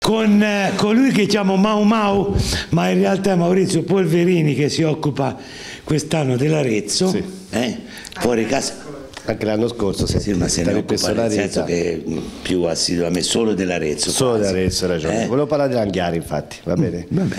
con colui che chiamo Mau Mau, ma in realtà è Maurizio Polverini, che si occupa quest'anno dell'Arezzo, sì. Fuori casa. Anche l'anno scorso, sì, ma se ne occupa, nel senso che più assiduamente solo dell'Arezzo. Solo dell'Arezzo, hai ragione. Volevo parlare dell'Anghiari, infatti, va bene? Vabbè.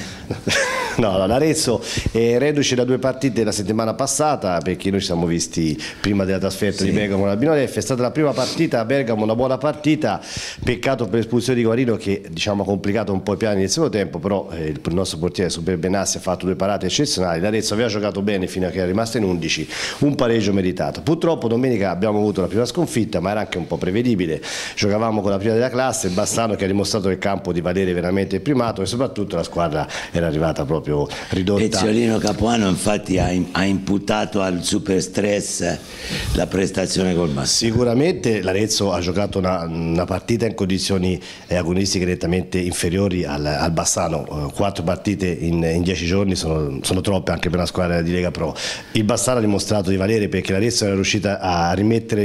No, l'Arezzo è reduce da 2 partite la settimana passata, perché noi ci siamo visti prima della trasferta di Bergamo all'Albino Leffe. È stata la prima partita a Bergamo, una buona partita, peccato per l'espulsione di Guarino che diciamo ha complicato un po' i piani nel secondo tempo, però il nostro portiere Super Benassi ha fatto 2 parate eccezionali. L'Arezzo aveva giocato bene fino a che era rimasto in 11, un pareggio meritato. Purtroppo domenica abbiamo avuto la prima sconfitta, ma era anche un po' prevedibile. Giocavamo con la prima della classe, Bassano che ha dimostrato nel campo di valere veramente il primato, e soprattutto la squadra era arrivata proprio ridotta. Eziolino Capuano infatti ha imputato al super stress la prestazione col Bassano. Sicuramente l'Arezzo ha giocato una partita in condizioni agonistiche nettamente inferiori al Bassano. 4 partite in 10 giorni sono troppe anche per una squadra di Lega Pro. Il Bassano ha dimostrato di valere, perché l'Arezzo era riuscita a rimettere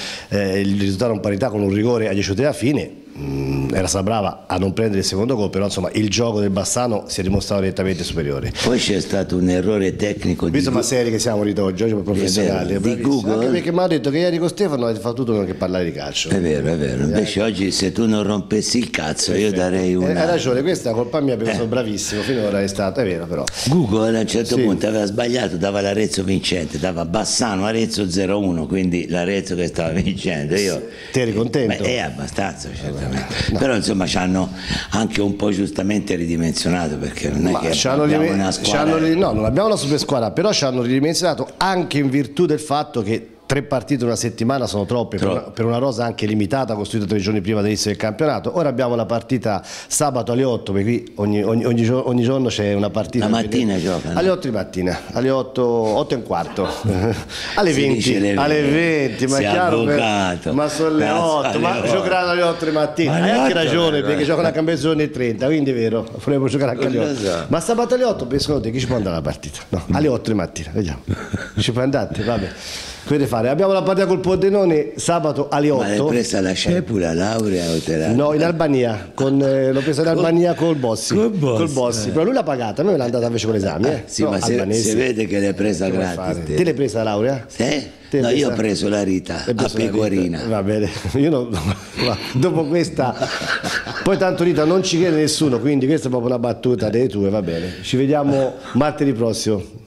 il risultato in parità con un rigore a 10 minuti alla fine. Era stata brava a non prendere il secondo gol, però insomma il gioco del Bassano si è dimostrato nettamente superiore. Poi c'è stato un errore tecnico visto ma seri che siamo oggi professionali, di Google, anche perché mi ha detto che ieri con Stefano avete fatto tutto che parlare di calcio. È vero, invece oggi se tu non rompessi il cazzo io darei una... Hai ragione, questa è colpa mia perché sono bravissimo, finora è stato, è vero però. Google a un certo punto aveva sbagliato, dava l'Arezzo vincente, dava Bassano Arezzo 0-1, quindi l'Arezzo che stava vincendo. Io ti eri contento? È abbastanza, certamente. No. Però insomma ci hanno anche un po' giustamente ridimensionato, perché non è che abbiamo una squadra... no, non abbiamo una super squadra, però ci hanno ridimensionato anche in virtù del fatto che 3 partite in una settimana sono troppe per una rosa anche limitata, costruita 3 giorni prima dell'inizio del campionato. Ora abbiamo la partita sabato alle 8, perché qui ogni giorno c'è una partita. La mattina giocano? Alle 8 di mattina, alle 8 e un quarto, alle 20, ma è chiaro, ma sono le 8, ma giocheranno alle 8 di mattina. Hai anche ragione, perché giocano a Campezzone e 30, quindi è vero, vorremmo giocare anche alle 8. Ma sabato alle 8, secondo te chi ci può andare alla partita? No, alle 8 di mattina, vediamo. Ci puoi andare? Vabbè. Fare? Abbiamo la partita col Pordenone sabato alle 8. Ma l'hai presa la Scepula, laurea o te la... No, in Albania, l'ho presa in Albania col Bossi. Col Bossi. Però lui l'ha pagata, a me me l'ha andata invece con l'esame. Sì, no, ma si vede che l'hai presa gratis. Te l'hai presa la laurea? Sì. No, io ho preso la Rita a Pecorina. Va bene, io no, dopo questa, poi tanto Rita non ci crede nessuno, quindi questa è proprio una battuta delle tue, va bene. Ci vediamo martedì prossimo.